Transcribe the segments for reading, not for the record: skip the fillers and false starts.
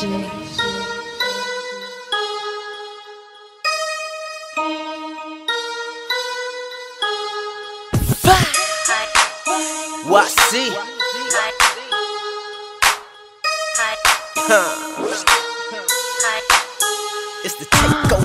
Nation. What see? It's the takeover.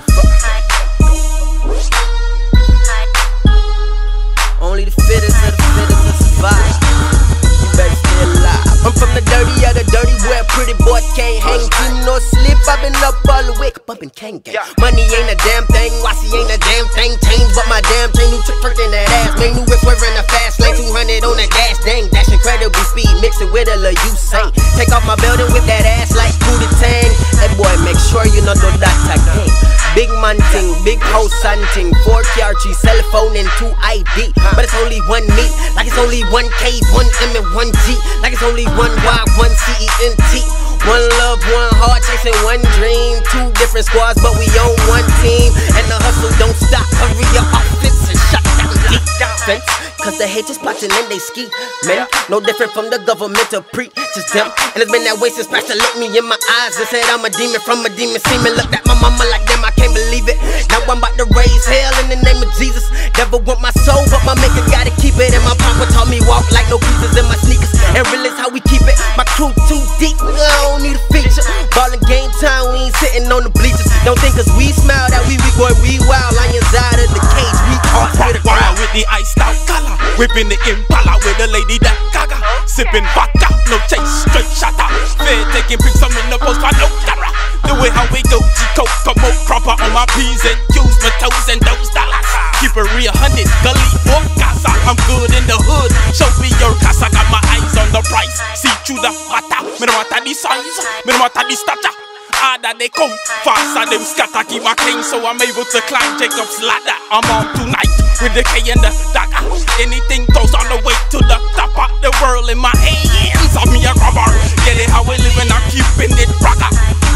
Only the fittest of the fittest will survive. You better stay alive. I'm from the dirty of the dirty where a pretty boy can't hang. Team no sleep, I've been up all the way. Bumpin' Kang Gang. Money ain't a damn thing, Wassy ain't a damn thing. Change but my damn chain, new trick in that ass. Make new whip swerving the fast lane, 200 on the gas, dang. Dash incredible speed, mix it with a little Usain. Take off my belt and whip that ass like Pootie Tang. That boy, make sure you know that game. Big man ting, big house hunting, 4 KRG, cell phone and 2 ID. But it's only one me, like it's only 1 K, 1 M and 1 G. Like it's only 1 Y, 1 CENT. One love, one heart, chasing one dream. 2 different squads, but we on one team. And the hustle don't stop, hurry your outfits and shut down deep fence. Cause the haters plotting and they ski. Man, no different from the government to preach just them. And it's been that way since Pastor looked me in my eyes and said I'm a demon from a demon seeming. Looked at my mama like them, I can't believe it. Now I'm about to raise hell in the name of Jesus. Devil want my soul, but my maker gotta keep it. And my papa taught me walk like no creases in my sneakers. And real is how we keep it. My crew too deep, I don't need a feature. Ballin' game time, we ain't sitting on the bleachers. Don't think cause we smile that we boy, we wild. Lions out of the cage, we all to the ground. With the iced out color, whipping the Impala with the lady that gaga. Sipping vodka, no chase, straight shot out. Fair taking pics, I'm in the post, I no camera. The way how we go, G-Coke, come out proper on my P's and Q's, my toes and those dollars. Keep it real, 100, gully or casa. I'm good in the hood, show me your casa. Got my eyes on the price, see through the mata. Me no matter the size, me no matter the stature. Harder they come, faster them scatter. Keep my king, so I'm able to climb Jacob's ladder. I'm on tonight with the K and the dagger. Anything goes on the way to the top of the world in my hands. I'm me a robber, get it how we living, I'm keeping it rocker.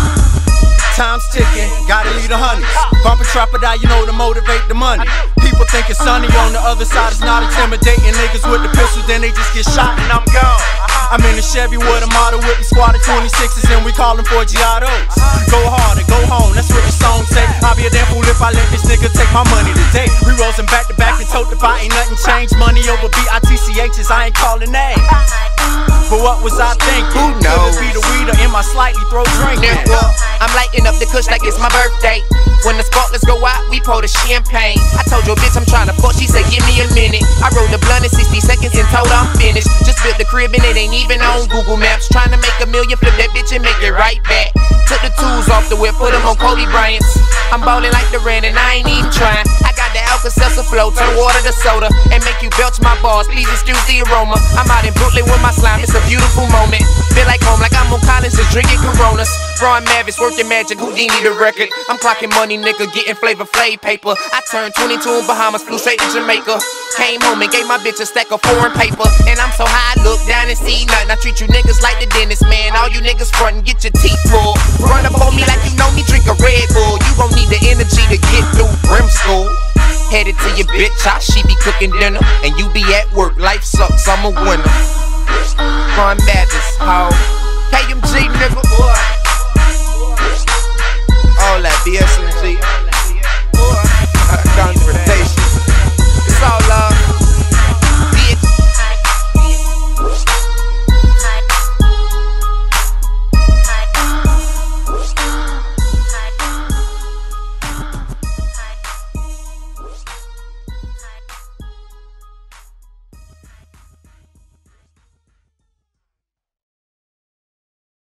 Time's ticking, gotta leave the honeys. Bump and trap it out, you know, to motivate the money. People think it's sunny on the other side, it's not intimidating. Niggas with the pistols, then they just get shot and I'm gone. I'm in a Chevy with a model with me squad of 26s and we callin' for Giottos. Go harder, go home, that's what the song say. I'll be a damn fool if I let this nigga take my money today. We rollin' back to back and tote the pot, ain't nothing changed. Money over BITCHs, I ain't callin' names. But what was I thinking? Who knows? Could it be the weed or in my slightly throw drinking? I'm lighting up the kush like it's my birthday. When the sparklers go out, we pour the champagne. I told your bitch I'm tryna fuck, she said give me a minute. I rolled the blunt in 60 seconds and told her I'm finished. Just built the crib and it ain't even on Google Maps. Tryna make $1 million, flip that bitch and make it right back. Took the tools off the whip, put them on Kobe Bryant's. I'm ballin' like Durant and I ain't even trying. I got the Alka-Seltzer flow, turn water to soda and make you belch my balls, please excuse the aroma. I'm out in Brooklyn with my slime, it's a beautiful moment. Feel like home, like I'm on Collins, just drinking Coronas. Ron Mavis, working magic, Houdini the record. I'm clocking money, nigga, getting Flavor Flav paper. I turned 22 in Bahamas, flew straight to Jamaica. Came home and gave my bitch a stack of foreign paper. And I'm so high, I look down and see nothing. I treat you niggas like the dentist, man. All you niggas frontin', get your teeth pulled. Run up on me like you know me, drink a Red Bull. You gon' need the energy to get through Brim School. Headed to your bitch house, she be cooking dinner. And you be at work, life sucks, I'm a winner. Ron Mavis, ho. KMG, nigga. All that BS.